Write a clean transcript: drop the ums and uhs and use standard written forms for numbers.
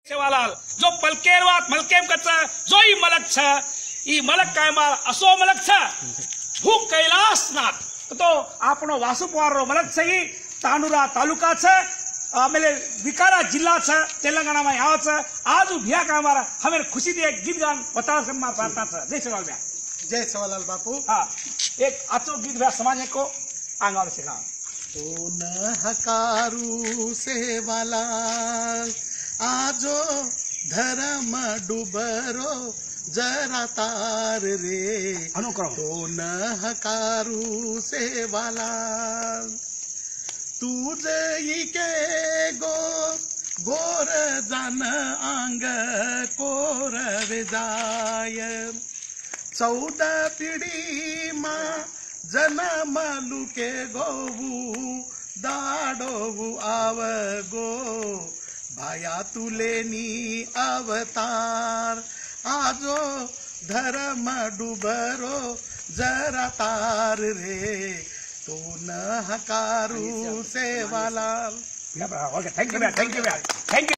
सेवालाल जो पलकेरवात मलकेम कच्चा जो ही मलक छ ई मलक काय मार असो मलक छ भूक कैलाशनाथ तो आपनो वासु पवार रो मलक छ ई तानुरा तालुका छ आमेले विकारा जिल्ला छ तेलंगाना में आव छ आज भिया का हमारा हमें खुशी दे गीत गान बता सकमा प्रार्थना छ जय सेवालाल बापू। हाँ एक आचो गीत भ्या समाज को आंगन से गाँव तो न हकारू सेवालाल आजो धर्म डूबरो जरा तार रे अनुक्रम तो न हकारू सेवालाल तुझे के गोर जन अंग कोर जाय 14 पीढ़ी मां जन्म लुके गोवू दाडोवू आव गो भाया तुलेनी अवतार आजो धर्म डूबरो जरा तार रे तो न हकारू Sevalal. Thank you thank you.